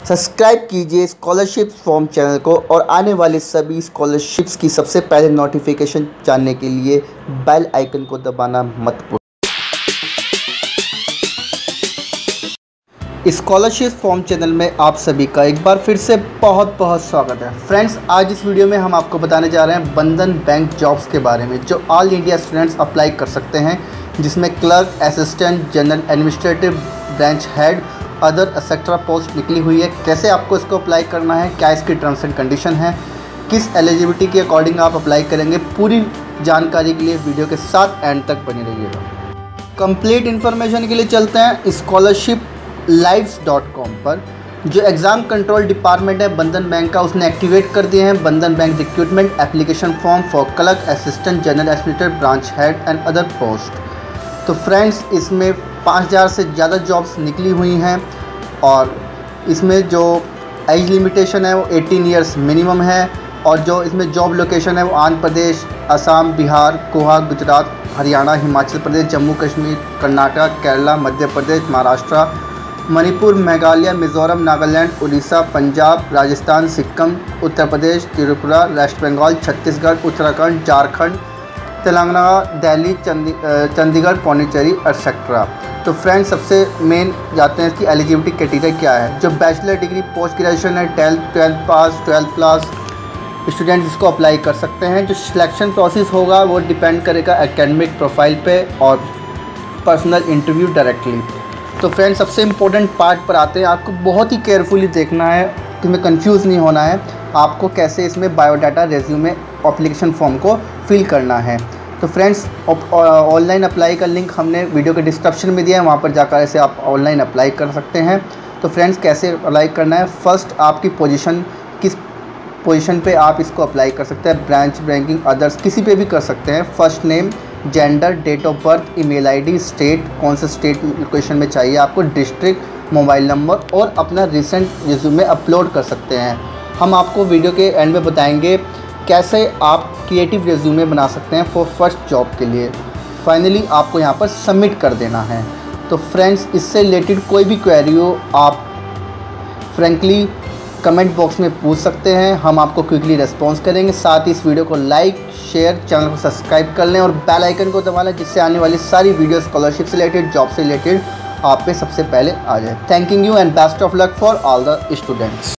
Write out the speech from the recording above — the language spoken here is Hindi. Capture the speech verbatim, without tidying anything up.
सब्सक्राइब कीजिए स्कॉलरशिप फॉर्म चैनल को और आने वाले सभी स्कॉलरशिप्स की सबसे पहले नोटिफिकेशन जानने के लिए बेल आइकन को दबाना मत भूलिए। स्कॉलरशिप फॉर्म चैनल में आप सभी का एक बार फिर से बहुत बहुत स्वागत है। फ्रेंड्स, आज इस वीडियो में हम आपको बताने जा रहे हैं बंधन बैंक जॉब्स के बारे में जो ऑल इंडिया स्टूडेंट्स अप्लाई कर सकते हैं, जिसमें clerk, assistant, general administrative, branch head, other etcetera post निकली हुई है। कैसे आपको इसको अप्लाई करना है, क्या इसकी टर्म्स एंड कंडीशन है, किस एलिजिबिलिटी के अकॉर्डिंग आप अप्लाई करेंगे, पूरी जानकारी के लिए वीडियो के साथ एंड तक बने रहिएगा। कंप्लीट इन्फॉर्मेशन के लिए चलते हैं स्कॉलरशिप लाइव्स डॉट कॉम पर। जो एग्ज़ाम कंट्रोल डिपार्टमेंट है बंधन बैंक का, उसने एक्टिवेट कर दिए हैं Bandhan bank recruitment application form for clerk, assistant, general administrator, branch head and other post. तो फ्रेंड्स, इसमें पाँच हज़ार से ज़्यादा जॉब्स निकली हुई हैं और इसमें जो एज लिमिटेशन है वो अठारह इयर्स मिनिमम है और जो इसमें जॉब लोकेशन है वो आंध्र प्रदेश, असम, बिहार, गोवा, गुजरात, हरियाणा, हिमाचल प्रदेश, जम्मू कश्मीर, कर्नाटक, केरला, मध्य प्रदेश, महाराष्ट्र, मणिपुर, मेघालय, मिज़ोरम, नागालैंड, उड़ीसा, पंजाब, राजस्थान, सिक्किम, उत्तर प्रदेश, त्रिपुरा, वेस्ट बंगाल, छत्तीसगढ़, उत्तराखंड, झारखंड, तेलंगाना, दिल्ली, चंदी चंडीगढ़, पौंडीचेरी एक्सेट्रा। तो फ्रेंड्स, सबसे मेन जाते हैं इसकी एलिजिबिलिटी क्राइटेरिया क्या है। जो बैचलर डिग्री, पोस्ट ग्रेजुएशन है, twelfth twelfth pass, twelfth plus students इसको अप्लाई कर सकते हैं। जो सिलेक्शन प्रोसेस होगा वो डिपेंड करेगा एकेडमिक प्रोफाइल पे और पर्सनल इंटरव्यू डायरेक्टली। तो फ्रेंड्स, सबसे इम्पोर्टेंट पार्ट पर आते हैं। आपको बहुत ही केयरफुली देखना है, तुम्हें कंफ्यूज नहीं होना है आपको कैसे इसमें बायोडाटा, रेज्यूमे, एप्लीकेशन फॉर्म को फिल करना है। तो फ्रेंड्स, ऑनलाइन अप्लाई का लिंक हमने वीडियो के डिस्क्रिप्शन में दिया है, वहाँ पर जाकर ऐसे आप ऑनलाइन अप्लाई कर सकते हैं। तो फ्रेंड्स, कैसे अप्लाई करना है, फर्स्ट आपकी पोजीशन, किस पोजीशन पे आप इसको अप्लाई कर सकते हैं, ब्रांच, बैंकिंग, अदर्स, किसी पे भी कर सकते हैं। First name, gender, date of birth, email ID, state, कौन से स्टेट लोकेशन में चाहिए आपको, डिस्ट्रिक्ट, मोबाइल नंबर और अपना रिसेंट रिज्यूमे अपलोड कर सकते हैं। हम आपको वीडियो के एंड में बताएंगे कैसे आप क्रिएटिव रिज्यूमे बना सकते हैं फॉर फर्स्ट जॉब के लिए। फाइनली आपको यहाँ पर सबमिट कर देना है। तो फ्रेंड्स, इससे रिलेटेड कोई भी क्वेरी हो आप फ्रेंकली कमेंट बॉक्स में पूछ सकते हैं, हम आपको क्विकली रिस्पॉन्स करेंगे। साथ ही इस वीडियो को लाइक, शेयर, चैनल को सब्सक्राइब कर लें और बेल आइकन को दबा लें, जिससे आने वाली सारी वीडियो स्कॉलरशिप से रिलेटेड, जॉब से रिलेटेड आप पे सबसे पहले आ जाए। Thanking you and best of luck for all the students.